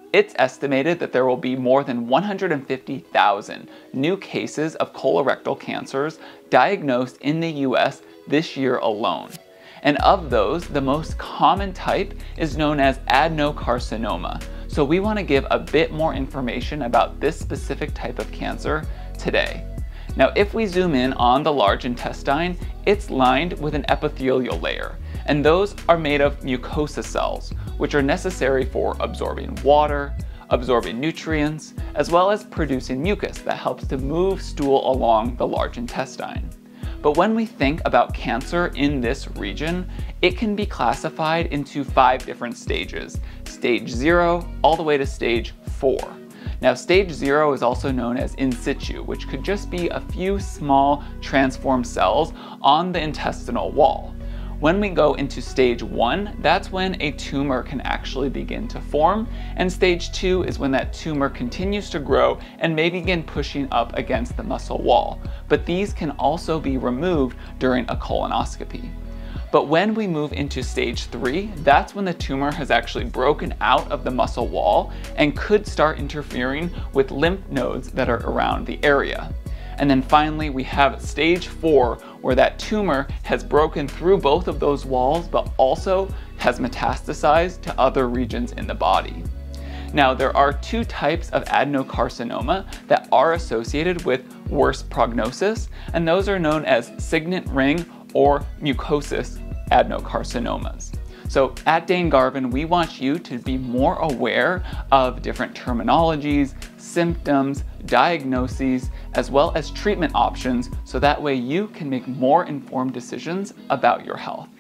It's estimated that there will be more than 150,000 new cases of colorectal cancers diagnosed in the US this year alone. And of those, the most common type is known as adenocarcinoma. So we want to give a bit more information about this specific type of cancer today. Now, if we zoom in on the large intestine, it's lined with an epithelial layer, and those are made of mucosa cells, which are necessary for absorbing water, absorbing nutrients, as well as producing mucus that helps to move stool along the large intestine. But when we think about cancer in this region, it can be classified into 5 different stages, stage 0 all the way to stage 4. Now, stage 0 is also known as in situ, which could just be a few small transformed cells on the intestinal wall. When we go into stage 1, that's when a tumor can actually begin to form, and stage 2 is when that tumor continues to grow and may begin pushing up against the muscle wall. But these can also be removed during a colonoscopy. But when we move into stage 3, that's when the tumor has actually broken out of the muscle wall and could start interfering with lymph nodes that are around the area. And then finally, we have stage 4, where that tumor has broken through both of those walls, but also has metastasized to other regions in the body. Now, there are 2 types of adenocarcinoma that are associated with worse prognosis, and those are known as signet ring or mucosous adenocarcinomas. So at Dane Garvin, we want you to be more aware of different terminologies, symptoms, diagnoses, as well as treatment options, so that way you can make more informed decisions about your health.